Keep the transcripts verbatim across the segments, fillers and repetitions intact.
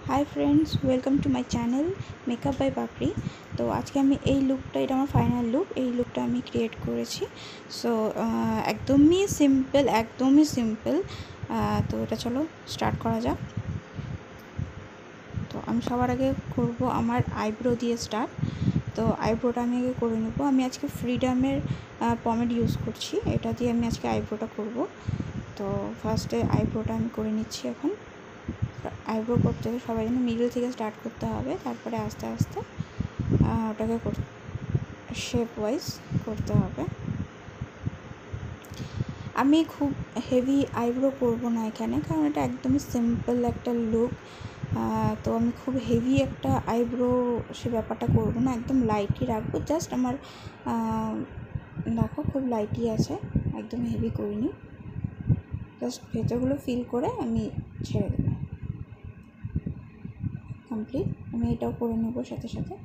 High friends welcome to my channel makeup by Papri. तो आज के हमें এই লুকটা এটা আমার ফাইনাল লুক এই লুকটা আমি ক্রিয়েট করেছি। সো একদমই সিম্পল একদমই সিম্পল। তো এটা চলো স্টার্ট করা যাক। তো আমি সবার আগে করব আমার আইব্রো দিয়ে স্টার্ট। তো আইব্রোটা আমি আগে করে নেব। আমি আজকে ফ্রিডমের পমেড ইউজ করছি, এটা দিয়ে আমি আজকে আইব্রোটা করব। তো ফার্স্টে আইব্রোটা আমি করে নিচ্ছি। এখন আইব্রো করতে হবে সবাই জন্য মিডল থেকে স্টার্ট করতে হবে, তারপরে আস্তে আস্তে ওটাকে শেপ ওয়াইজ করতে হবে। আমি খুব হেভি আইব্রো করব না এখানে, কারণ এটা একদমই সিম্পল একটা লুক। তো আমি খুব হেভি একটা আইব্রো সে ব্যাপারটা করব না, একদম লাইটই রাখবো। জাস্ট আমার দেখো খুব লাইটই আছে, একদম হেভি করিনি। জাস্ট ভেতরগুলো ফিল করে আমি ছেড়ে দেবো। কমপ্লিট। আমি এটাও করে নেব, সাথে সাথে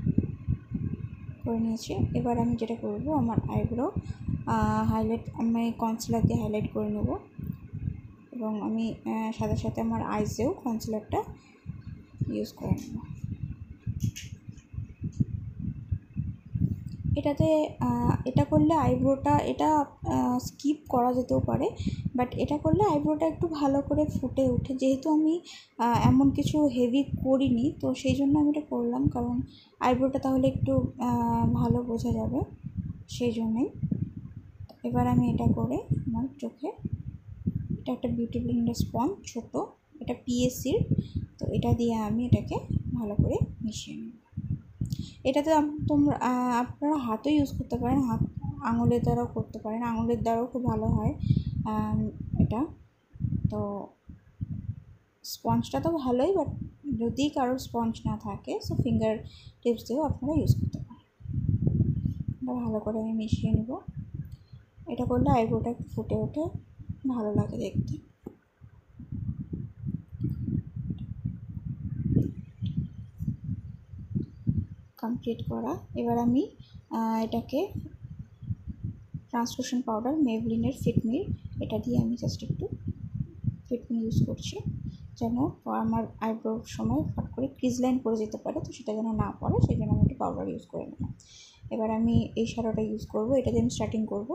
করে নিয়েছি। এবার আমি যেটা করব, আমার আইব্রো হাইলাইট আমি কনসিলার দিয়ে হাইলাইট করে নেব, এবং আমি সাথে সাথে আমার আইসেও কনসিলারটা ইউজ করে নেব। এটাতে এটা করলে আইব্রোটা এটা স্কিপ করা যেতেও পারে, বাট এটা করলে আইব্রোটা একটু ভালো করে ফুটে ওঠে। যেহেতু আমি এমন কিছু হেভি করিনি, তো সেই জন্য আমি এটা করলাম, কারণ আইব্রোটা তাহলে একটু ভালো বোঝা যাবে, সেই জন্যই। এবার আমি এটা করে আমার চোখে, এটা একটা বিউটি ব্লেন্ডার স্পঞ্জ ছোট, এটা পিএসসির। তো এটা দিয়ে আমি এটাকে ভালো করে মিশিয়ে নেব। এটাতে তোমরা আপনারা হাতও ইউজ করতে পারেন, হাত আঙুলের দ্বারাও করতে পারেন, আঙুলের দ্বারাও খুব ভালো হয় এটা। তো স্পঞ্জটা তো ভালোই, বাট যদি কারোর স্পঞ্জ না থাকে সো ফিঙ্গার টিপস দিয়েও আপনারা ইউজ করতে পারেন। এটা ভালো করে আমি মিশিয়ে নেব। এটা করলে আইব্রোটা একটু ফুটে ওঠে, ভালো লাগে দেখতে। কমপ্লিট করা। এবার আমি এটাকে ট্রান্সলুশন পাউডার মেবলিনের ফিটমির, এটা দিয়ে আমি জাস্ট একটু ফিটমি ইউজ করছি, যেন আমার আইব্রোর সময় ফট করে ক্রিজ লাইন পড়ে যেতে পারে, তো সেটা যেন না পড়ে, সেই জন্য আমি একটু পাউডার ইউজ করে নিলাম। এবার আমি এই শ্যাডোটা ইউজ করব, এটা দিয়ে আমি স্টার্টিং করব।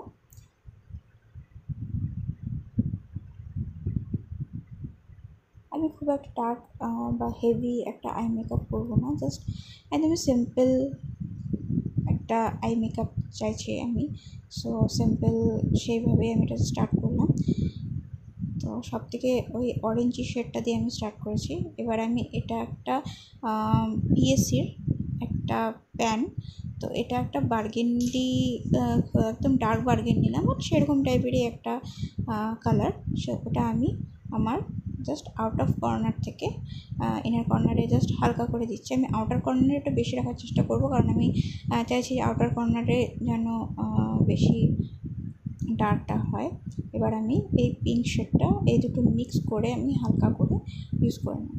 আমি খুব একটা ডার্ক বা হেভি একটা আই মেকআপ করবো না, জাস্ট একদমই সিম্পল একটা আই মেকআপ চাইছি আমি। সো সিম্পল সেইভাবেই আমি এটা স্টার্ট করলাম। তো সব থেকে ওই অরেঞ্জি শেডটা দিয়ে আমি স্টার্ট করেছি। এবার আমি এটা একটা পিএসসির একটা প্যান, তো এটা একটা বার্গেন্ডি, একদম ডার্ক বার্গেন্ডি না, বাট সেরকম টাইপেরই একটা কালার। সো ওটা আমি আমার জাস্ট আউট অফ কর্নার থেকে ইনার কর্নারে জাস্ট হালকা করে দিচ্ছি। আমি আউটার কর্নারে একটু বেশি রাখার চেষ্টা করব, কারণ আমি চাইছি আউটার কর্নারে যেন বেশি ডার্কটা হয়। এবার আমি এই পিঙ্ক শেডটা এই দুটো মিক্স করে আমি হালকা করে ইউজ করে নেব।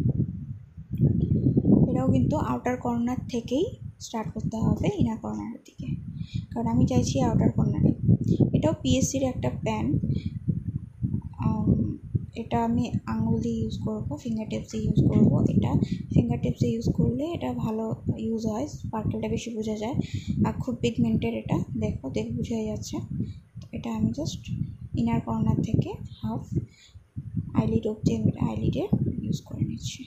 এটাও কিন্তু আউটার কর্নার থেকেই স্টার্ট করতে হবে ইনার কর্নারের দিকে, কারণ আমি চাইছি আউটার কর্নারে। এটাও পিএসসির একটা প্যান, এটা আমি আঙুল দিয়ে ইউজ করবো, ফিঙ্গার টিপস দিয়ে ইউজ করবো। এটা ফিঙ্গার টিপস দিয়ে ইউজ করলে এটা ভালো ইউজ হয়, স্পার্কেলটা বেশি বোঝা যায়, আর খুব পিগমেন্টের এটা, দেখো দেখ বোঝাই যাচ্ছে। তো এটা আমি জাস্ট ইনার কর্নার থেকে হাফ আইলিড অবধি আমি আইলিডে ইউজ করে নিচ্ছি।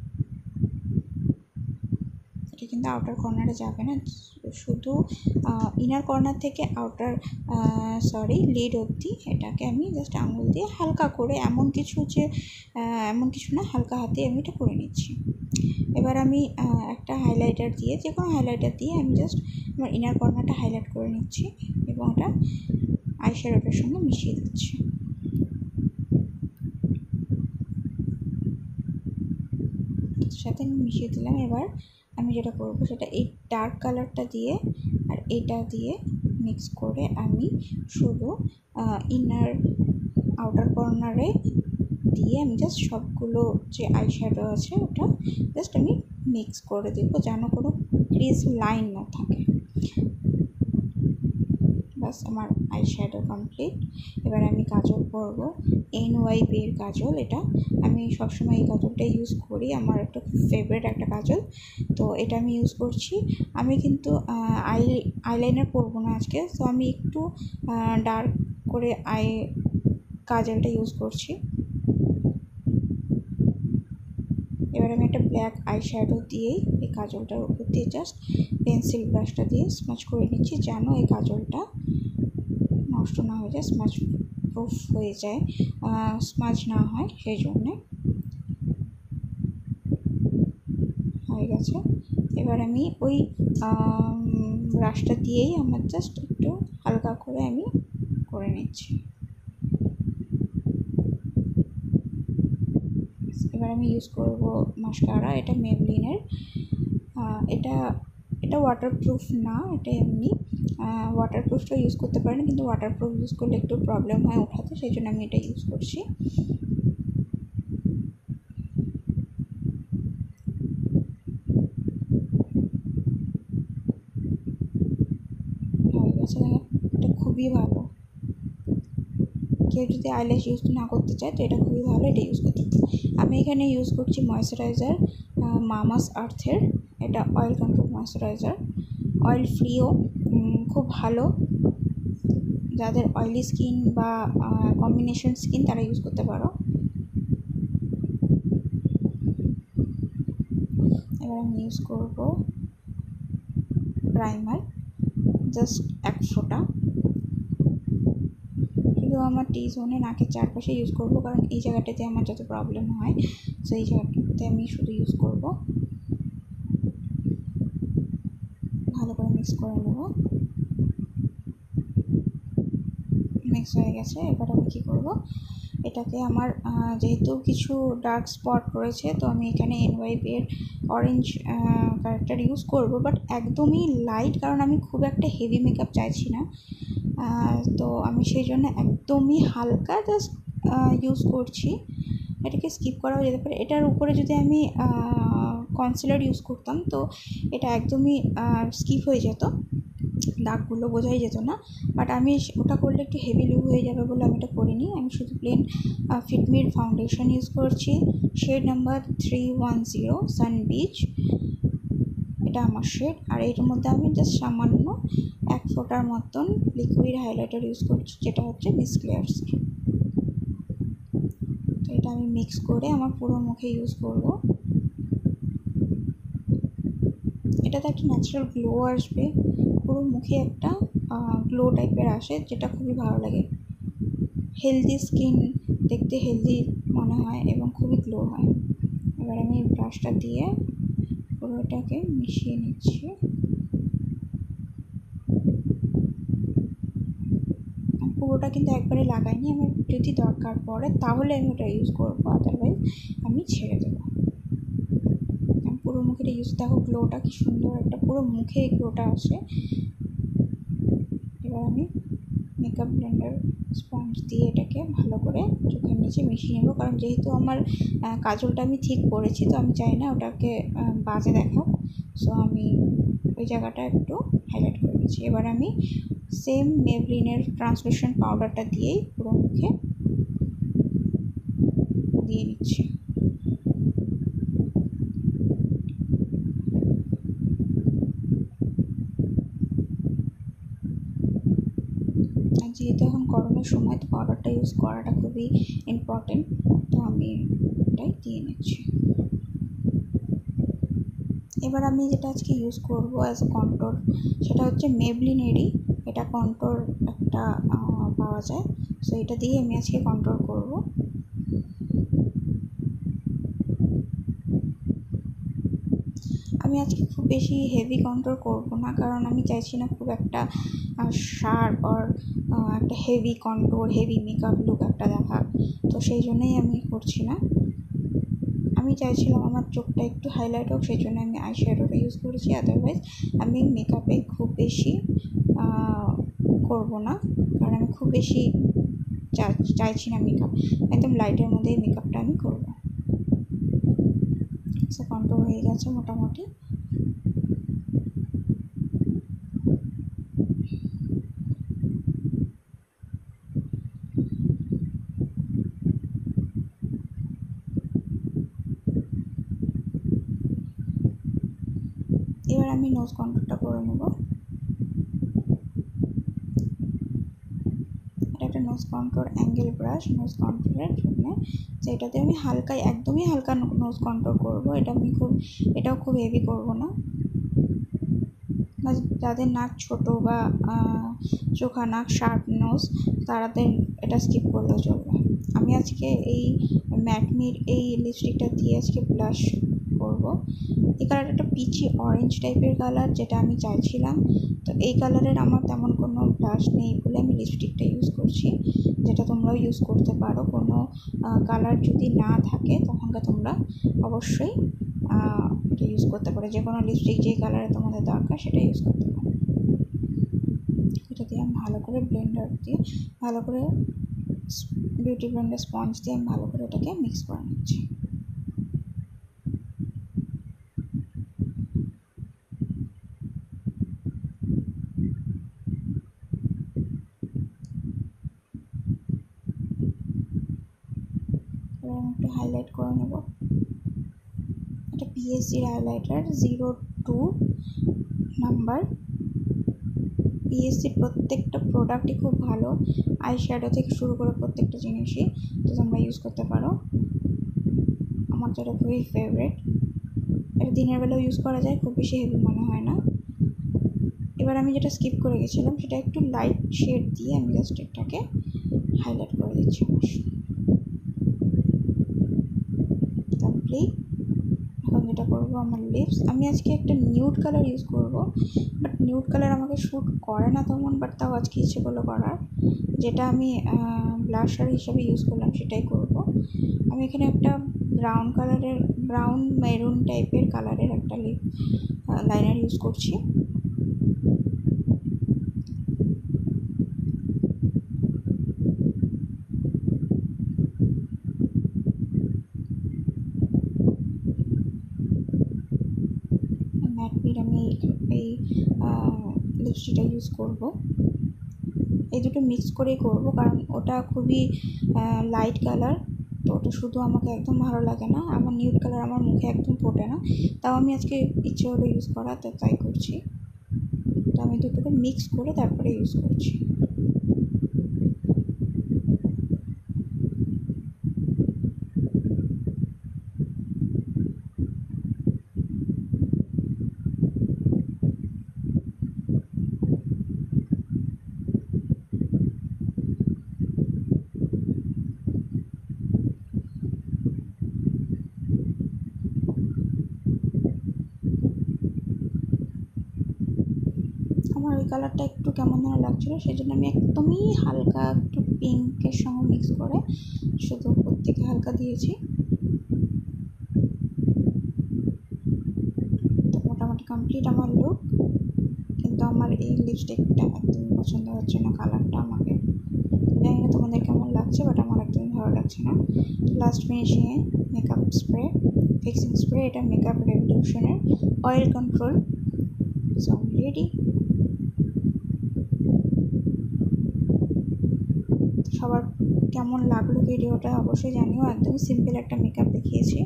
এটা কিন্তু আউটার কর্নারে যাবে না, শুধু ইনার কর্নার থেকে আউটার সরি লিড অবধি এটাকে আমি জাস্ট আঙুল দিয়ে হালকা করে, এমন কিছু যে এমন কিছু না, হালকা হাতে আমি এটা করে নিচ্ছি। এবার আমি একটা হাইলাইটার দিয়ে, যে কোনো হাইলাইটার দিয়ে আমি জাস্ট আমার ইনার কর্নারটা হাইলাইট করে নিচ্ছি, এবং এটা আইশ্যাডোটার সঙ্গে মিশিয়ে দিচ্ছি। সাথে আমি মিশিয়ে দিলাম। এবার আমি যেটা করবো সেটা এই ডার্ক কালারটা দিয়ে আর এটা দিয়ে মিক্স করে আমি শুধু ইনার আউটার কর্নারে দিয়ে আমি জাস্ট সবগুলো যে আইশ্যাডো আছে ওটা জাস্ট আমি মিক্স করে দেবো, যেন কোনো ক্রিজ লাইন না থাকে। ব্যাস আমার আই শ্যাডো কমপ্লিট। এবার আমি কাজল করব, এন ওয়াই বি এর কাজল। এটা আমি সবসময় এই কাজলটাই ইউজ করি, আমার একটা ফেভারিট একটা কাজল, তো এটা আমি ইউজ করছি। আমি কিন্তু আই আইলাইনার করবো না আজকে, তো আমি একটু ডার্ক করে আই কাজলটা ইউজ করছি। এবার আমি একটা ব্ল্যাক আই শ্যাডো দিয়েই এই কাজলটার উপর দিয়ে জাস্ট পেন্সিল ব্রাশটা দিয়ে স্মাচ করে নিচ্ছি, যেন এই কাজলটা নষ্ট না হয়ে যায়, স্মাচ প্রুফ হয়ে যায়, স্মাচ না হয়, সেই জন্যে। হয়ে গেছে। এবার আমি ওই ব্রাশটা দিয়েই আমার জাস্ট একটু হালকা করে আমি করে নিচ্ছি। এবার আমি ইউজ করব মাস্কারা, এটা মেবলিনের। এটা এটা ওয়াটারপ্রুফ না, এটা এমনি ওয়াটারপ্রুফটা ইউজ করতে পারেন, কিন্তু ওয়াটারপ্রুফ ইউজ করলে একটু প্রবলেম হয় ওঠাতে, সেই জন্য আমি এটা ইউজ করছি। হয়ে গেছে, এটা খুবই ভালো। কেউ যদি আইল্যাশ ইউজ না করতে চায় তো এটা খুবই ভালো, এটা ইউজ করতে। আমি এখানে ইউজ করছি ময়েশ্চারাইজার মামাস আর্থের, এটা অয়েল কন্ট্রোল ময়েশ্চারাইজার, অয়েল ফ্রিও, খুব ভালো। যাদের অয়েলি স্কিন বা কম্বিনেশন স্কিন তারা ইউজ করতে পারো। এবার আমি ইউজ করব প্রাইমার, জাস্ট এক ফোঁটা, শুধু আমার টি জোনে নাকের চারপাশে ইউজ করব, কারণ এই জায়গাটাতে আমার যত প্রবলেম হয়, তো এই জায়গাটাতে আমি শুধু ইউজ করব। ভালো করে মিক্স করে নেব। মিক্স হয়ে গেছে। এবার আমি কী করব, এটাকে আমার যেহেতু কিছু ডার্ক স্পট রয়েছে, তো আমি এখানে এনওয়াইবি এর অরেঞ্জ কারেক্টার ইউজ করব, বাট একদমই লাইট, কারণ আমি খুব একটা হেভি মেকআপ চাইছি না, তো আমি সেই জন্য একদমই হালকা জাস্ট ইউজ করছি। এটাকে স্কিপ করাও যেতে পারে। এটার উপরে যদি আমি কনসিলার ইউজ করতাম তো এটা একদমই স্কিপ হয়ে যেত, দাগগুলো বোঝাই যেত না, বাট আমি ওটা করলে একটু হেভি লুক হয়ে যাবে বলে আমি এটা করিনি। আমি শুধু প্লেন ফিটমির ফাউন্ডেশন ইউজ করছি, shade number three one zero sun beach, এটা আমার শেড। আর এটার মধ্যে আমি জাস্ট সামান্য এক ফোঁটার মতন লিকুইড হাইলাইটার ইউজ করছি, যেটা হচ্ছে মিস ক্লিয়ার্স। তো এটা আমি মিক্স করে আমার পুরো মুখে ইউজ করব। এটাতে একটা ন্যাচারাল গ্লো আসবে, পুরো মুখে একটা গ্লো টাইপের আসে, যেটা খুবই ভালো লাগে। হেলদি স্কিন দেখতে হেলদি মনে হয় এবং খুবই গ্লো হয়। এবার আমি ব্রাশটা দিয়ে পুরোটাকে মিশিয়ে নিচ্ছি। পুরোটা কিন্তু একবারে লাগাইনি, আমার যদি দরকার পড়ে তাহলে আমি ওটা ইউজ করবো, আদারওয়াইজ আমি ছেড়ে দেবো। পুরো মুখে ইউজ, দেখো গ্লোটা কি সুন্দর, একটা পুরো মুখে গ্লোটা আসে। এবার আমি মেকআপ ব্লেন্ডার স্পঞ্জ দিয়ে এটাকে ভালো করে চোখের নিচে মিশিয়ে নেবো, কারণ যেহেতু আমার কাজলটা আমি ঠিক করেছি, তো আমি চাই না ওটাকে বাজে দেখাও, সো আমি ওই জায়গাটা একটু হাইলাইট করে নিচ্ছি। এবার আমি সেম মেবলিনের ট্রান্সলুসেন্ট পাউডারটা দিয়েই পুরো মুখে দিয়ে নিচ্ছি। যেহেতু এখন গরমের সময়, তো পাউডারটা ইউজ করাটা খুবই ইম্পর্টেন্ট, তো আমি এটাই দিয়ে নিচ্ছি। এবার আমি যেটা আজকে ইউজ করব অ্যাজ এ কন্ট্রোর, সেটা হচ্ছে মেবলিনেরই, এটা কন্ট্রোর একটা পাওয়া যায়, সো এটা দিয়ে আমি আজকে কন্ট্রোল করব। আমি আজকে খুব বেশি হেভি কন্ট্রোল করব না, কারণ আমি চাইছি না খুব একটা শার্প আর একটা heavy control, heavy makeup look একটা দেখা, তো সেই জন্যই আমি করছি না। আমি চাইছিলাম আমার চোখটা একটু হাইলাইট হোক, সেই জন্য আমি আই শ্যাডোটা ইউজ করেছি, আদারওয়াইজ আমি মেকআপে খুব বেশি করব না, কারণ আমি খুব বেশি চাইছি না মেকআপ, একদম লাইটের মধ্যেই মেকআপটা আমি করব। সো কন্ট্রোল হয়ে গেছে মোটামুটি। এবার আমি নোজ কন্ট্রোলটা করে নেব। এটা একটা nose control angle brush, nose কন্ট্রোলের জন্য। তো এটাতে আমি হালকা, একদমই হালকা নোজ কন্ট্রোল করব। এটা আমি খুব, এটাও খুব হেভি করব না। যাদের নাক ছোট বা চোখা নাক, শার্প নোজ, তাদের এটা স্কিপ করলেও চলবে। আমি আজকে এই ম্যাটমির এই লিপস্টিকটা দিয়ে আজকে ব্লাশ করব। এই কালারটা একটা পিচি অরেঞ্জ টাইপের কালার, যেটা আমি চাইছিলাম। তো এই কালারের আমার তেমন কোনো ব্লাশ নেই বলে আমি লিপস্টিকটা ইউজ করছি, যেটা তোমরাও ইউজ করতে পারো। কোনো কালার যদি না থাকে তখনকার তোমরা অবশ্যই এটা ইউজ করতে পারো। যে কোনো লিপস্টিক যে কালারে তোমাদের দরকার সেটা ইউজ করতে পারো। এটা দিয়ে আমি ভালো করে ব্লেন্ডার দিয়ে ভালো করে বিউটি ব্লেন্ডার স্পঞ্জ দিয়ে আমি ভালো করে এটাকে মিক্স করে নিচ্ছি। এবার আমি একটু হাইলাইট করে নেব। এটা পিএসসির হাইলাইটার জিরো টু নাম্বার। পিএসসির প্রত্যেকটা প্রোডাক্টই খুব ভালো, আই শ্যাডো থেকে শুরু করে প্রত্যেকটা জিনিসই তো তোমরা ইউজ করতে পারো। আমার তো এটা খুবই ফেভারিট। এটা দিনের বেলাও ইউজ করা যায়, খুব বেশি হেভি মনে হয় না। এবার আমি যেটা স্কিপ করে গেছিলাম সেটা একটু লাইট শেড দিয়ে আমি জাস্ট এটাকে হাইলাইট করে দিচ্ছি। কমপ্লিট। এখন যেটা করবো আমার লিপস, আমি আজকে একটা নিউড কালার ইউজ করব, বাট নিউড কালার আমাকে শ্যুট করে না তেমন, বাট তাও আজকে ইচ্ছে করলো করার। যেটা আমি ব্লাশার হিসেবে ইউজ করলাম সেটাই করব। আমি এখানে একটা ব্রাউন কালারের, ব্রাউন মেরুন টাইপের কালারের একটা লিপ লাইনার ইউজ করছি। ম্যাটমির আমি এই লিপস্টিকটা ইউজ করব। এই দুটো মিক্স করেই করব, কারণ ওটা খুবই লাইট কালার, তো ওটা শুধু আমাকে একদম ভালো লাগে না। আমার নিউড কালার আমার মুখে একদম ফোটে না, তাও আমি আজকে ইচ্ছে হলো ইউজ করা, তো তাই করছি। তো আমি দুটোকে মিক্স করে তারপরে ইউজ করছি। আমার ওই কালারটা একটু কেমন যেন লাগছিলো, সেই জন্য আমি একদমই হালকা একটু পিঙ্কের সঙ্গে মিক্স করে শুধু উপর থেকে হালকা দিয়েছি। তো মোটামুটি কমপ্লিট আমার লুক। কিন্তু আমার এই লিপস্টিকটা একদমই পছন্দ হচ্ছে না, কালারটা আমাকে, জানি না তোমাদের কেমন লাগছে, বাট আমার একদমই ভালো লাগছে না। লাস্ট ফিনিশিংয়ে মেকআপ স্প্রে, ফিক্সিং স্প্রে, এটা মেকআপ রেভলিউশনের অয়েল কন্ট্রোল। সো আমি রেডি। সবার কেমন লাগলো ভিডিওটা অবশ্যই জানিও। একদমই সিম্পল একটা মেকআপ দেখিয়েছি।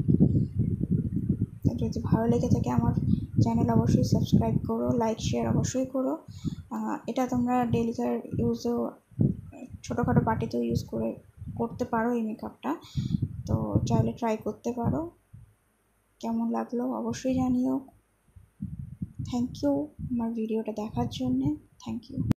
যদি ভালো লেগে থাকে আমার চ্যানেল অবশ্যই সাবস্ক্রাইব করো, লাইক শেয়ার অবশ্যই করো। এটা তোমরা ডেলিকার ইউজেও, ছোটোখাটো পার্টিতেও ইউজ করে করতে পারো এই মেকআপটা, তো চাইলে ট্রাই করতে পারো। কেমন লাগলো অবশ্যই জানিও। থ্যাংক ইউ আমার ভিডিওটা দেখার জন্যে। Thank you.